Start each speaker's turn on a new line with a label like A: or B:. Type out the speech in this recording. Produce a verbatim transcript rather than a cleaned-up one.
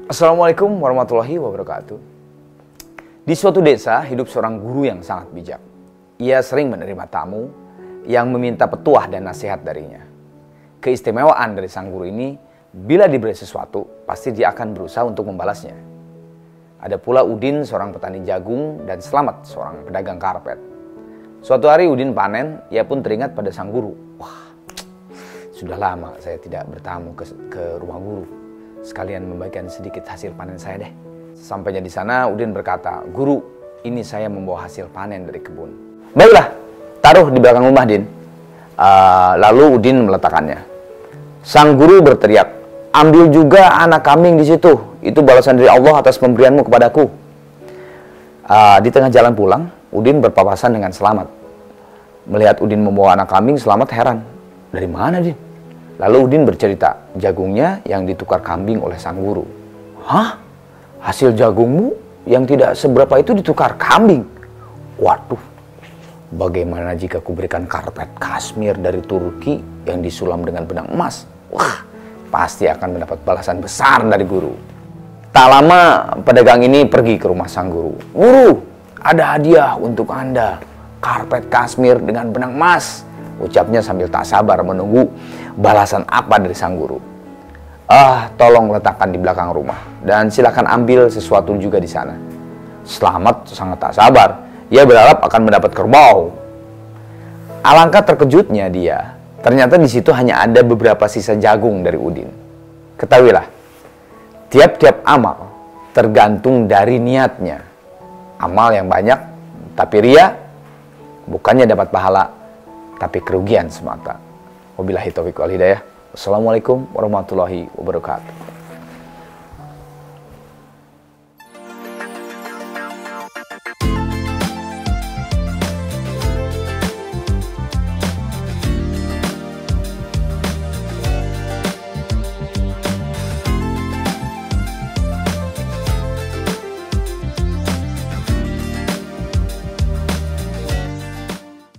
A: Assalamualaikum warahmatullahi wabarakatuh. Di suatu desa hidup seorang guru yang sangat bijak. Ia sering menerima tamu yang meminta petuah dan nasihat darinya. Keistimewaan dari sang guru ini, bila diberi sesuatu, pasti dia akan berusaha untuk membalasnya. Ada pula Udin, seorang petani jagung, dan Selamat, seorang pedagang karpet. Suatu hari Udin panen, ia pun teringat pada sang guru. Wah, sudah lama saya tidak bertamu ke, ke rumah guru. Sekalian membagikan sedikit hasil panen saya deh. Sampainya di sana, Udin berkata, "Guru, ini saya membawa hasil panen dari kebun." "Baiklah, taruh di belakang rumah, Din." Uh, lalu Udin meletakkannya. Sang guru berteriak, "Ambil juga anak kambing di situ. Itu balasan dari Allah atas pemberianmu kepadaku." Uh, di tengah jalan pulang, Udin berpapasan dengan Selamat. Melihat Udin membawa anak kambing, Selamat heran. "Dari mana, Din?" Lalu Udin bercerita, jagungnya yang ditukar kambing oleh sang guru. "Hah? Hasil jagungmu yang tidak seberapa itu ditukar kambing? Waduh, bagaimana jika kuberikan karpet kasmir dari Turki yang disulam dengan benang emas? Wah, pasti akan mendapat balasan besar dari guru." Tak lama, pedagang ini pergi ke rumah sang guru. "Guru, ada hadiah untuk Anda, karpet kasmir dengan benang emas," ucapnya sambil tak sabar menunggu balasan apa dari sang guru. "Ah, tolong letakkan di belakang rumah dan silakan ambil sesuatu juga di sana." Selamat sangat tak sabar. Ia berharap akan mendapat kerbau. Alangkah terkejutnya dia. Ternyata di situ hanya ada beberapa sisa jagung dari Udin. Ketahuilah, tiap-tiap amal tergantung dari niatnya. Amal yang banyak tapi ria, bukannya dapat pahala, tapi kerugian semata. Wabillahi taufiq wal hidayah. Wassalamualaikum warahmatullahi wabarakatuh.